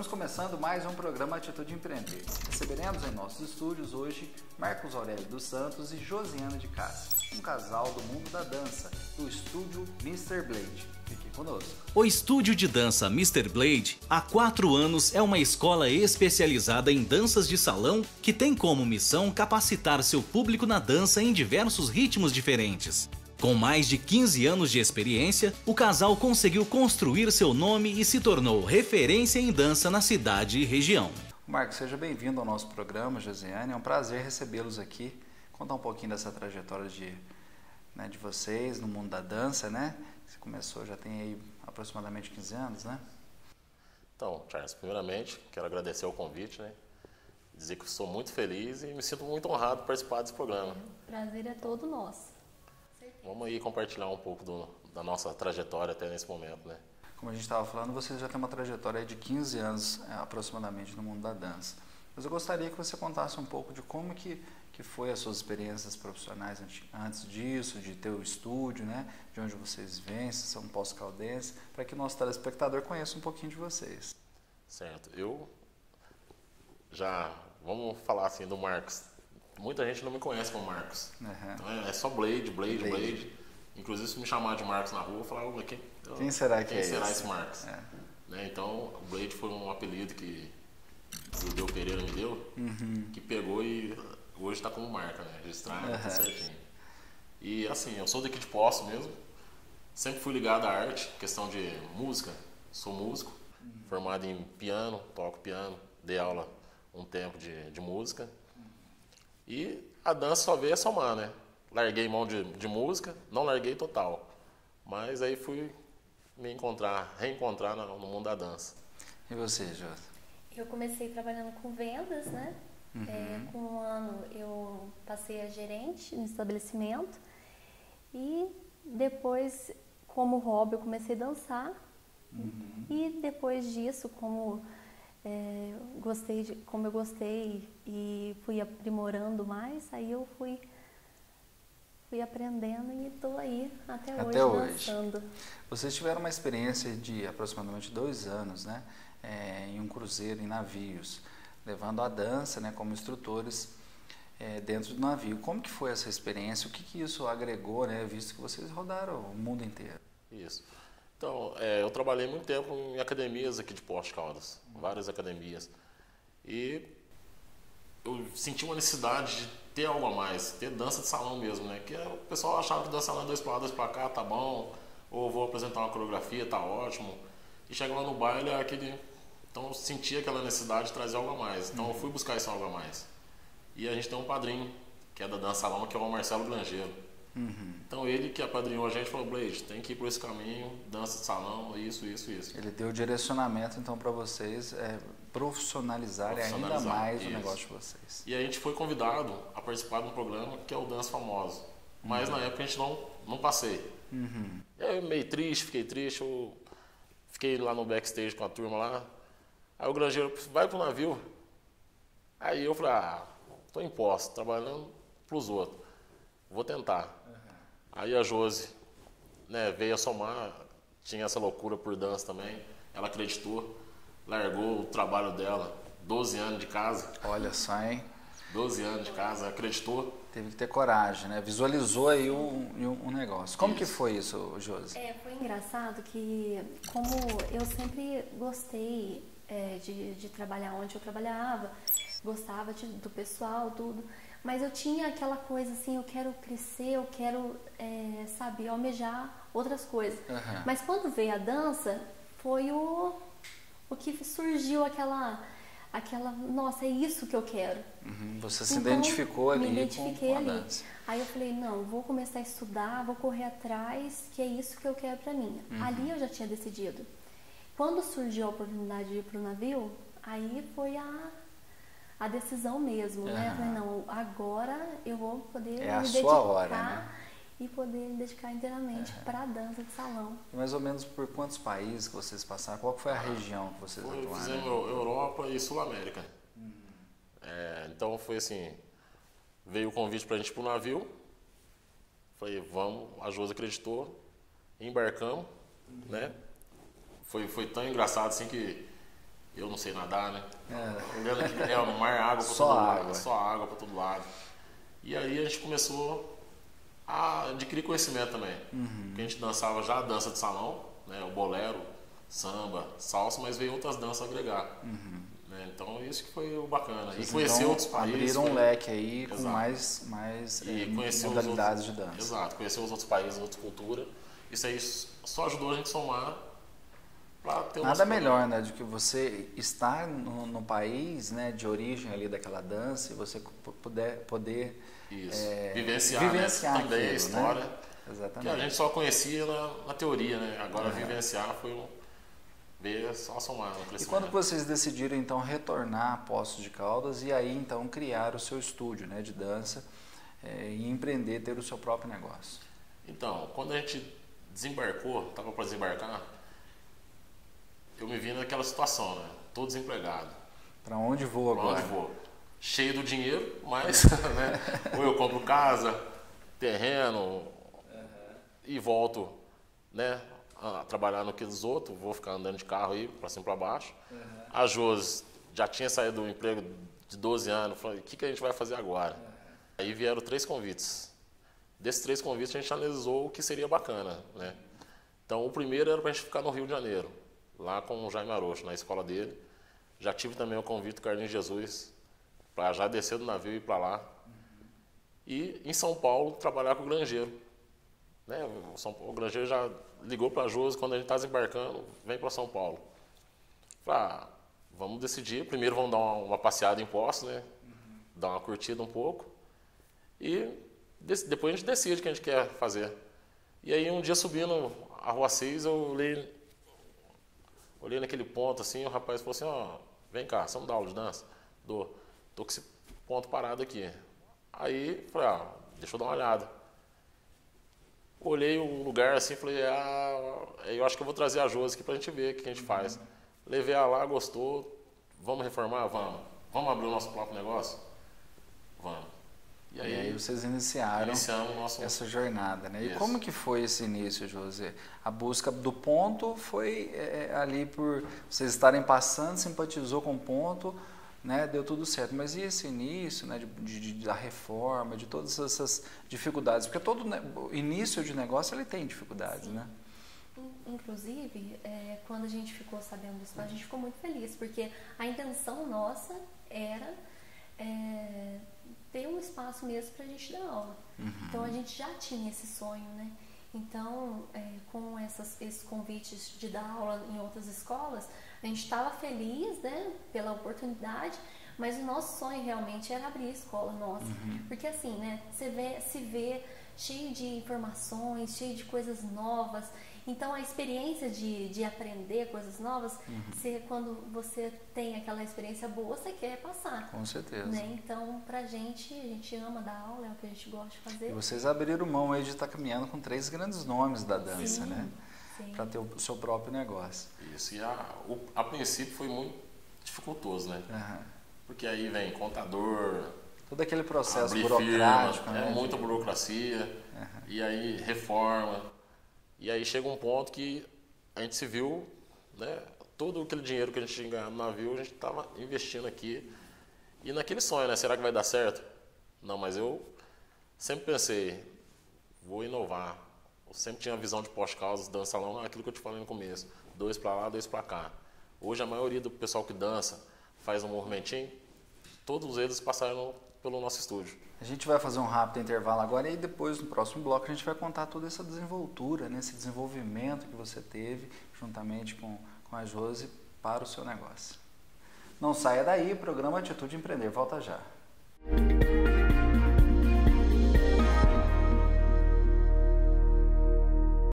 Estamos começando mais um programa Atitude Empreender. Receberemos em nossos estúdios hoje Marcos Aurélio dos Santos e Josiana de Cássia, um casal do mundo da dança, do estúdio Mr. Blade. Fique conosco. O estúdio de dança Mr. Blade, há 4 anos, é uma escola especializada em danças de salão que tem como missão capacitar seu público na dança em diversos ritmos diferentes. Com mais de 15 anos de experiência, o casal conseguiu construir seu nome e se tornou referência em dança na cidade e região. Marcos, seja bem-vindo ao nosso programa, Josiane. É um prazer recebê-los aqui. Contar um pouquinho dessa trajetória de vocês no mundo da dança, né? Você começou, já tem aí aproximadamente 15 anos, né? Então, Charles, primeiramente, quero agradecer o convite, né? Dizer que sou muito feliz e me sinto muito honrado por participar desse programa. O prazer é todo nosso. Vamos aí compartilhar um pouco da nossa trajetória até nesse momento, né? Como a gente estava falando, vocês já têm uma trajetória de 15 anos aproximadamente no mundo da dança. Mas eu gostaria que você contasse um pouco de como que foi as suas experiências profissionais antes disso, de ter o estúdio, né? De onde vocês vêm, se são pós-caldenses, para que o nosso telespectador conheça um pouquinho de vocês. Certo. Vamos falar assim do Marcos. Muita gente não me conhece como Marcos. Uhum. Então é só Blade. Inclusive, se me chamar de Marcos na rua, eu falar, quem será que quem será esse Marcos? É. Né? Então, o Blade foi um apelido que o Deu Pereira me deu, que pegou e hoje está como marca, né? Registrado, tudo certinho. E assim, eu sou daqui de Poços mesmo, sempre fui ligado à arte, questão de música, sou músico, formado em piano, toco piano, dei aula um tempo de música. E a dança só veio a somar, né? Larguei mão de música, não larguei total. Mas aí fui reencontrar no mundo da dança. E você, Jota? Eu comecei trabalhando com vendas, né? Com um ano eu passei a gerente no estabelecimento. E depois, como hobby, eu comecei a dançar. E depois disso, como eu gostei e fui aprimorando mais, aí eu fui aprendendo e estou aí até hoje dançando. Vocês tiveram uma experiência de aproximadamente 2 anos, né, em um cruzeiro, em navios, levando a dança, né, como instrutores dentro do navio. Como que foi essa experiência? O que isso agregou, né, visto que vocês rodaram o mundo inteiro? Isso. Então, eu trabalhei muito tempo em academias aqui de Poços de Caldas, várias academias. E eu senti uma necessidade de ter algo a mais, ter dança de salão mesmo, né? Que o pessoal achava que dança salão 2 para lá, 2 para cá, tá bom, ou vou apresentar uma coreografia, tá ótimo. E chega lá no baile, então eu senti aquela necessidade de trazer algo a mais. Então eu fui buscar esse algo a mais. E a gente tem um padrinho, que é da dança salão, que é o Marcelo Grangeiro. Então ele que apadrinhou a gente falou, Blade, tem que ir por esse caminho, dança de salão, isso. Ele deu direcionamento então para vocês profissionalizarem ainda mais o negócio de vocês. E a gente foi convidado a participar de um programa que é o Dança Famoso. Mas na época a gente não passei. Eu meio triste, fiquei triste, eu fiquei lá no backstage com a turma lá. Aí o Grangeiro, vai pro navio. Aí eu falei, tô em Poços, trabalhando pros outros. Vou tentar. Aí a Josi, né, veio a somar, tinha essa loucura por dança também. Ela acreditou, largou o trabalho dela, 12 anos de casa. Olha só, hein? 12 anos de casa, acreditou. Teve que ter coragem, né? Visualizou aí um negócio. Como que foi isso, Josi? Foi engraçado que, como eu sempre gostei de trabalhar onde eu trabalhava, gostava do pessoal, tudo. Mas eu tinha aquela coisa assim, eu quero crescer, eu quero, almejar outras coisas. Mas quando veio a dança, foi o que surgiu aquela, nossa, é isso que eu quero. Você se identificou ali me identifiquei com a ali. dança. Aí eu falei, não, vou começar a estudar, vou correr atrás, que é isso que eu quero pra mim. Ali eu já tinha decidido. Quando surgiu a oportunidade de ir pro navio, aí foi a decisão mesmo, né? Eu falei, não, agora eu vou poder me dedicar hora, né? E poder me dedicar inteiramente para a dança de salão. Mais ou menos por quantos países que vocês passaram? Qual foi a região que vocês atuaram? Fizemos Europa e Sul-América. Então foi assim, veio o convite pra gente ir pro navio. Falei, vamos, a Josi acreditou, embarcamos, né? Foi tão engraçado assim que Eu não sei nadar, né? É. Olhando aqui, mar, água para Só todo água. lado. Só água para todo lado. E aí a gente começou a adquirir conhecimento também. Porque a gente dançava já a dança de salão, né? O bolero, samba, salsa, mas veio outras danças agregar. Né? Então isso que foi o bacana. Vocês, e conhecer então, outros países. abriram um leque aí com Exato. mais E conhecer modalidades os outros, de dança. Exato, conhecer os outros países, outras culturas. Isso aí só ajudou a gente a somar para ter Nada melhor, né, do que você estar no país, né, de origem ali daquela dança e você poder isso. Vivenciar né? Também aquilo, a história. Né? Exatamente. Que a gente só conhecia na teoria, né? Agora vivenciar foi ver só somar no crescimento. E quando vocês decidiram então retornar a Poços de Caldas e aí então criar o seu estúdio, né, de dança e empreender, ter o seu próprio negócio? Então, quando a gente desembarcou, estava para desembarcar, eu me vi naquela situação, né? Tô desempregado. Para onde vou agora? Para onde vou? Cheio do dinheiro, mas né? Ou eu compro casa, terreno e volto, né? A trabalhar no que dos outros, vou ficar andando de carro aí para cima e para baixo. A Josi já tinha saído do emprego de 12 anos, falei, o que a gente vai fazer agora? Aí vieram 3 convites. Desses 3 convites a gente analisou o que seria bacana, né? Então o primeiro era para a gente ficar no Rio de Janeiro, lá com o Jaime Arocho, na escola dele. Já tive também o convite do Carlinhos Jesus, para já descer do navio e ir para lá. E em São Paulo trabalhar com o granjeiro. Né? O granjeiro já ligou para a Josi quando a gente está desembarcando, vem para São Paulo. Falei, vamos decidir, primeiro vamos dar uma passeada em Poços, né? Dar uma curtida um pouco. E depois a gente decide o que a gente quer fazer. E aí um dia subindo a Rua 6, eu olhei naquele ponto assim, o rapaz falou assim, vem cá, vamos dar aula de dança? Tô com esse ponto parado aqui. Aí falei, deixa eu dar uma olhada. Olhei um lugar assim, falei, eu acho que eu vou trazer a Josi aqui pra gente ver o que a gente faz. Levei ela lá, gostou, vamos reformar? Vamos. Vamos abrir o nosso próprio negócio? Vamos. E aí vocês iniciaram essa jornada, né? Isso. E como que foi esse início, José? A busca do ponto foi ali por vocês estarem passando, simpatizou com o ponto, né? Deu tudo certo. Mas e esse início, né? Da reforma, de todas essas dificuldades? Porque todo início de negócio ele tem dificuldades, Sim. né? Inclusive, quando a gente ficou sabendo disso, a gente ficou muito feliz, porque a intenção nossa era ter um espaço mesmo para a gente dar aula. Então a gente já tinha esse sonho, né? Então, com esses convites de dar aula em outras escolas, a gente estava feliz, né, pela oportunidade, mas o nosso sonho realmente era abrir a escola nossa. Porque assim, né, se vê cheio de informações, cheio de coisas novas. Então a experiência de aprender coisas novas, quando você tem aquela experiência boa, você quer passar. Com certeza. Né? Então, pra gente, a gente ama dar aula, é o que a gente gosta de fazer. E vocês abriram mão aí de estar caminhando com 3 grandes nomes da dança, Sim, né? sim. Para ter o seu próprio negócio. Isso, e a princípio foi muito dificultoso, né? Porque aí vem contador, todo aquele processo abrir burocrático, firma, né? muita burocracia, e aí reforma. E aí chega um ponto que a gente se viu, né? Todo aquele dinheiro que a gente tinha ganhado no navio, a gente estava investindo aqui. E naquele sonho, né? Será que vai dar certo? Não, mas eu sempre pensei, vou inovar. Eu sempre tinha a visão de pós-causas, dança salão, aquilo que eu te falei no começo. 2 para lá, 2 para cá. Hoje a maioria do pessoal que dança faz um movimentinho, todos eles passaram pelo nosso estúdio. A gente vai fazer um rápido intervalo agora e depois no próximo bloco a gente vai contar toda essa desenvoltura, né, esse desenvolvimento que você teve juntamente com a Josi para o seu negócio. Não saia daí, programa Atitude Empreender, volta já.